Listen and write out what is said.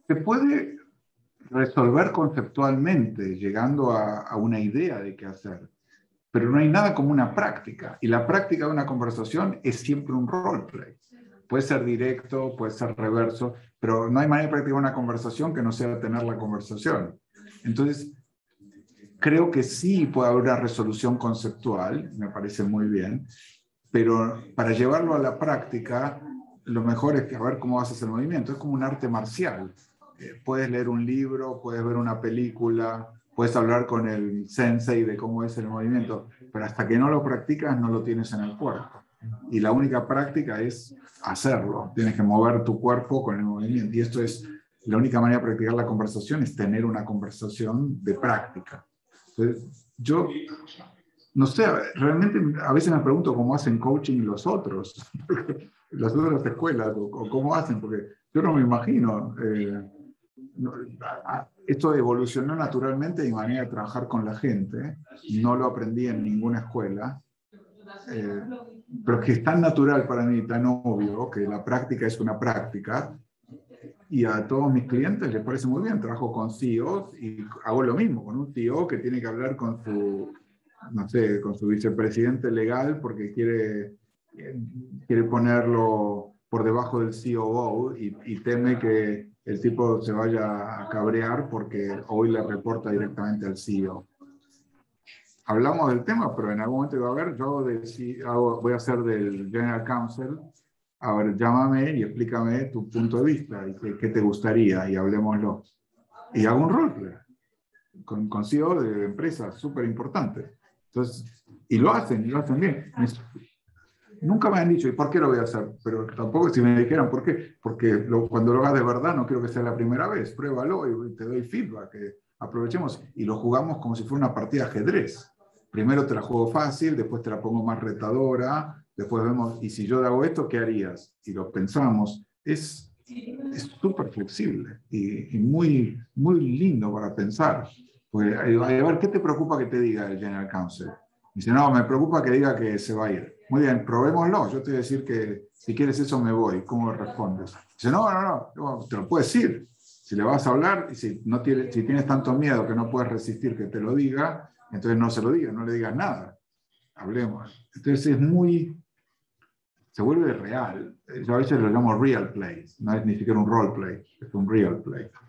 Se puede resolver conceptualmente, llegando a una idea de qué hacer, pero no hay nada como una práctica. Y la práctica de una conversación es siempre un roleplay. Puede ser directo, puede ser reverso, pero no hay manera de practicar una conversación que no sea tener la conversación. Entonces, creo que sí puede haber una resolución conceptual, me parece muy bien, pero para llevarlo a la práctica, lo mejor es que a ver cómo haces el movimiento. Es como un arte marcial. Puedes leer un libro, puedes ver una película, puedes hablar con el sensei de cómo es el movimiento, pero hasta que no lo practicas no lo tienes en el cuerpo. Y la única práctica es hacerlo. Tienes que mover tu cuerpo con el movimiento. Y esto es, la única manera de practicar la conversación es tener una conversación de práctica. Entonces, yo no sé, realmente a veces me pregunto cómo hacen coaching los otros, las otras escuelas, o cómo hacen, porque yo no me imagino. Esto evolucionó naturalmente mi manera de trabajar con la gente, no lo aprendí en ninguna escuela, pero que es tan natural para mí, tan obvio, que la práctica es una práctica, y a todos mis clientes les parece muy bien. Trabajo con CEOs y hago lo mismo, con un CEO que tiene que hablar con su, no sé, con su vicepresidente legal porque quiere ponerlo por debajo del COO y teme que el tipo se vaya a cabrear porque hoy le reporta directamente al CEO. Hablamos del tema, pero en algún momento va a haber, voy a ser del General Counsel. A ver, llámame y explícame tu punto de vista y qué te gustaría y hablemoslo. Y hago un roleplay con CEO de empresas súper importantes. Entonces, y lo hacen bien. Nunca me han dicho, ¿y por qué lo voy a hacer? Pero tampoco si me dijeran, ¿por qué? Porque cuando lo hagas de verdad no quiero que sea la primera vez. Pruébalo y te doy feedback. Aprovechemos y lo jugamos como si fuera una partida de ajedrez. Primero te la juego fácil, después te la pongo más retadora, después vemos, y si yo hago esto, ¿qué harías? Y lo pensamos. Es súper flexible y muy, muy lindo para pensar. Pues, a ver, ¿qué te preocupa que te diga el General Counsel? Dice, no, me preocupa que diga que se va a ir. Muy bien, probémoslo. Yo te voy a decir que si quieres eso me voy. ¿Cómo respondes? Dice, no, te lo puedo decir. Si le vas a hablar, y si tienes tanto miedo que no puedes resistir que te lo diga, entonces no se lo digas, no le digas nada. Hablemos. Entonces se vuelve real. Yo a veces lo llamo real play. No es ni siquiera un role play, es un real play.